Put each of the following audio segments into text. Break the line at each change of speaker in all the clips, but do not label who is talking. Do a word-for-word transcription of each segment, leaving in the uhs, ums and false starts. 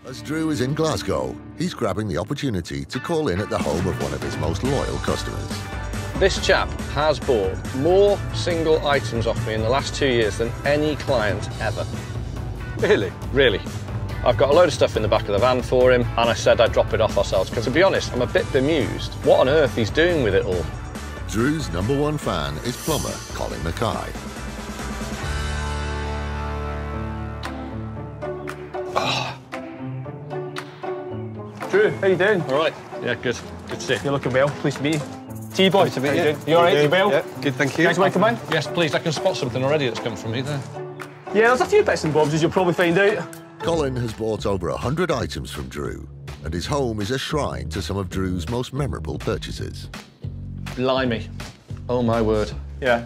As Drew is in Glasgow, he's grabbing the opportunity to call in at the home of one of his most loyal customers.
This chap has bought more single items off me in the last two years than any client ever.
Really?
Really. I've got a load of stuff in the back of the van for him, and I said I'd drop it off ourselves, because to be honest, I'm a bit bemused. What on earth he's doing with it all.
Drew's number one fan is plumber Colin Mackay.
Oh. Drew, how you doing?
All right. Yeah, good. Good to see you.
You're looking well. Pleased to meet you. T-boy.
Nice to meet you.
You all right? You well?
Yeah, good, thank you.
Guys, want to come in?
Yes, please. I can spot something already that's come from me there.
Yeah, there's a few bits and bobs, as you'll probably find out.
Colin has bought over a hundred items from Drew, and his home is a shrine to some of Drew's most memorable purchases.
Blimey. Oh, my word.
Yeah.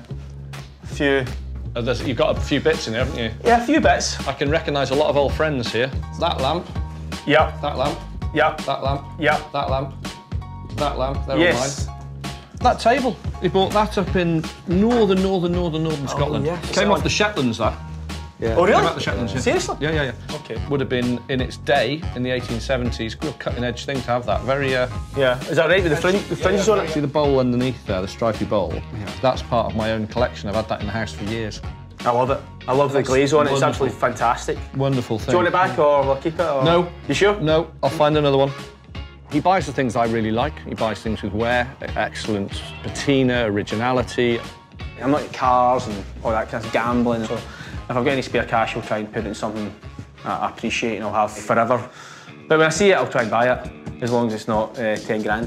A few.
Uh, there's, you've got a few bits in here, haven't you?
Yeah, a few bits.
I can recognise a lot of old friends here. That lamp.
Yep.
That lamp.
Yep.
That lamp.
Yep.
That lamp. That lamp. They're
yes.
all mine. That table. He bought that up in northern, northern, northern, northern Scotland.
Oh, yeah.
Came off the Shetlands, that.
Yeah. Oh, really?
Came out the Shetlands, yeah.
Seriously?
Yeah, yeah, yeah.
Okay.
Would have been, in its day, in the eighteen seventies, real cutting-edge thing to have that. Very, uh...
Yeah. Is that right, with the, frin the fringes
yeah, yeah.
on it?
See the bowl underneath there, the stripy bowl? Yeah. That's part of my own collection. I've had that in the house for years.
I love it. I love the glaze on it. It's
wonderful.
absolutely fantastic.
Wonderful thing.
Do you want it back, or will I keep it? Or...
No.
You sure?
No. I'll find another one. He buys the things I really like. He buys things with wear, excellent patina, originality.
I'm not into cars and all that kind of gambling, so if I've got any spare cash, I'll try and put it in something I appreciate and I'll have forever. But when I see it, I'll try and buy it, as long as it's not uh, ten grand.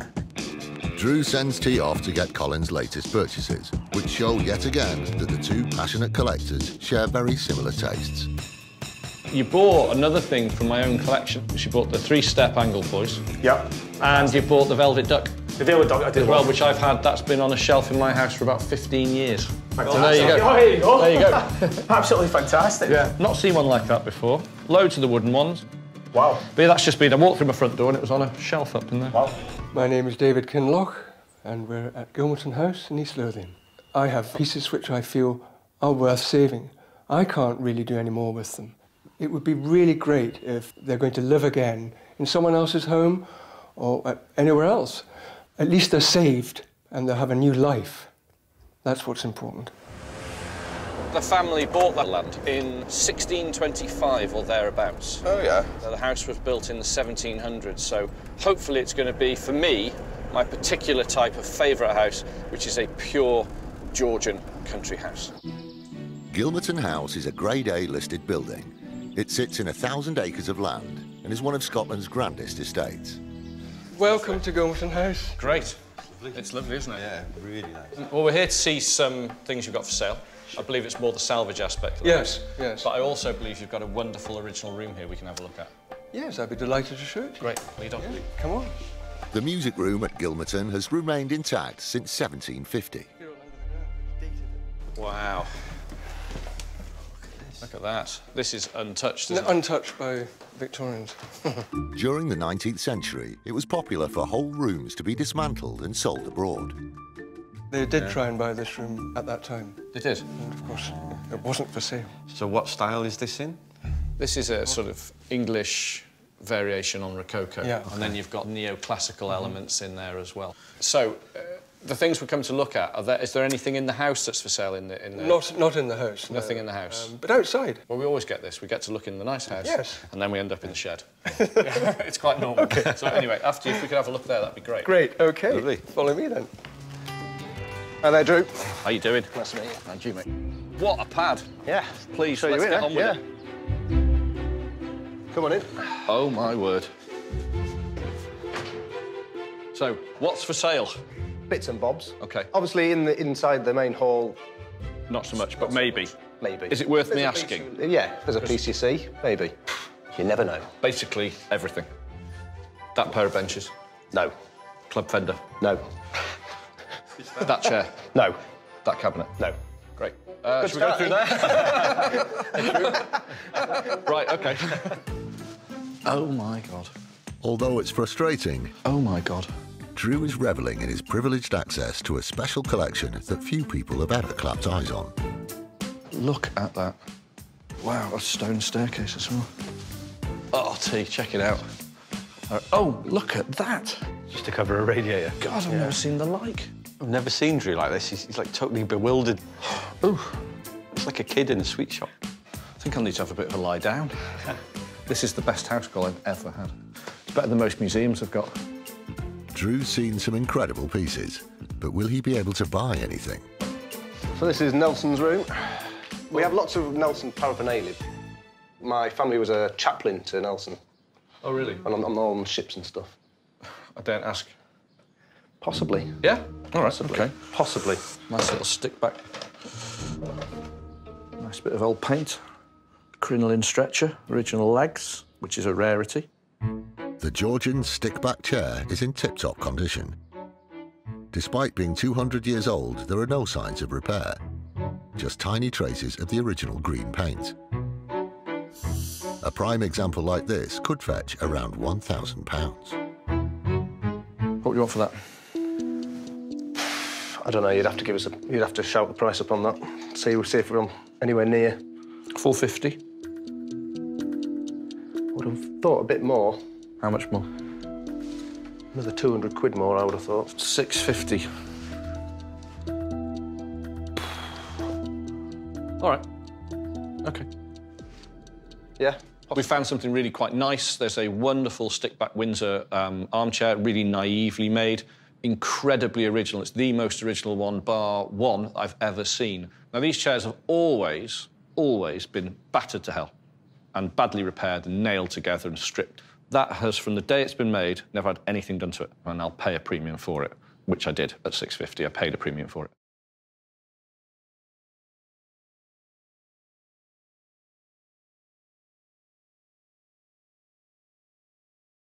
Drew sends T off to get Colin's latest purchases, which show yet again that the two passionate collectors share very similar tastes.
You bought another thing from my own collection. You bought the three-step angle boys.
Yep.
And you bought the velvet duck.
The velvet duck I did
as well, which I've had. That's been on a shelf in my house for about fifteen years.
Fantastic.
So there you go.
Oh, there you go.
There you go.
Absolutely fantastic.
Yeah. Not seen one like that before. Loads of the wooden ones.
Wow.
But yeah, that's just been. I walked through my front door and it was on a shelf up in there.
Wow.
My name is David Kinloch, and we're at Gilmerton House in East Lothian. I have pieces which I feel are worth saving. I can't really do any more with them. It would be really great if they're going to live again in someone else's home or anywhere else. At least they're saved and they'll have a new life. That's what's important.
The family bought that land in sixteen twenty-five or thereabouts.
Oh, yeah.
The house was built in the seventeen hundreds, so hopefully it's going to be, for me, my particular type of favourite house, which is a pure Georgian country house.
Gilmerton House is a Grade A listed building. It sits in a thousand acres of land and is one of Scotland's grandest estates.
Welcome to Gilmerton House.
Great. It's lovely, isn't it?
Yeah, really nice.
Well, we're here to see some things you've got for sale. I believe it's more the salvage aspect of the
Yes,
house.
yes.
But I also believe you've got a wonderful original room here we can have a look at.
Yes, I'd be delighted to show it to you.
Great. Lead on.
Yeah, come on.
The music room at Gilmerton has remained intact since seventeen fifty.
Wow. Look at that. This is untouched,
No,
isn't it?
untouched by Victorians.
During the nineteenth century, it was popular for whole rooms to be dismantled and sold abroad.
They did
Yeah.
try and buy this room at that time.
It is.
And of course, it wasn't for sale.
So what style is this in?
This is a sort of English variation on Rococo.
Yeah.
And then you've got neoclassical elements in there as well. So, uh, the things we come to look at, are there, is there anything in the house that's for sale in the... In the
Not, not in the house.
Nothing
no.
in the house?
Um, but outside.
Well, we always get this. We get to look in the nice house.
Yes.
And then we end up in the shed. It's quite normal. Okay. So anyway, after if we could have a look there, that'd be great.
Great, OK.
Lovely.
Follow me then. Hi there, Drew.
How you doing?
Nice to meet you. And you, mate.
What a pad.
Yeah.
Please,
Show
let's
you in,
get
eh?
on with
Yeah.
it.
Come on in.
Oh, my word. So, what's for sale?
Bits and bobs.
OK.
Obviously, in the inside the main hall,
Not so much, but maybe.
maybe.
Is it worth
There's
me
a
asking?
piece- yeah, there's a piece you see, maybe. You never know.
Basically, everything. That pair of benches.
No.
Club fender.
No.
That chair.
No.
That cabinet.
No.
Great. Uh,
Good
should we go
start,
through that? Right, OK. Oh, my God.
Although it's frustrating,
Oh, my God.
Drew is revelling in his privileged access to a special collection that few people have ever clapped eyes on.
Look at that. Wow, a stone staircase as well.
Oh, T, check it out. Oh, look at that.
Just to cover a radiator.
God, I've
yeah.
never seen the like.
I've never seen Drew like this. He's, he's like totally bewildered.
Ooh,
It's like a kid in a sweet shop.
I think I'll need to have a bit of a lie down. This is the best house call I've ever had. It's better than most museums have got.
Drew's seen some incredible pieces, but will he be able to buy anything?
So this is Nelson's room. We have lots of Nelson paraphernalia. My family was a chaplain to Nelson.
Oh, really?
And on, on all the ships and stuff.
I don't ask.
Possibly.
Yeah? All right,
Possibly.
OK.
Possibly.
Nice little stick back. Nice bit of old paint. Crinoline stretcher, original legs, which is a rarity.
The Georgian stick-back chair is in tip-top condition. Despite being two hundred years old, there are no signs of repair, just tiny traces of the original green paint. A prime example like this could fetch around one thousand pounds.
What do you want for that?
I don't know, you'd have to give us a... You'd have to shout the price up on that. See, see if we're on anywhere near.
four fifty.
Would have thought a bit more.
How much more?
Another two hundred quid more, I would have thought.
six fifty. All right. OK.
Yeah?
We found something really quite nice. There's a wonderful stick-back Windsor um, armchair, really naively made, incredibly original. It's the most original one, bar one, I've ever seen. Now, these chairs have always, always been battered to hell and badly repaired and nailed together and stripped. That has, from the day it's been made, never had anything done to it, and I'll pay a premium for it, which I did at six fifty. I paid a premium for it.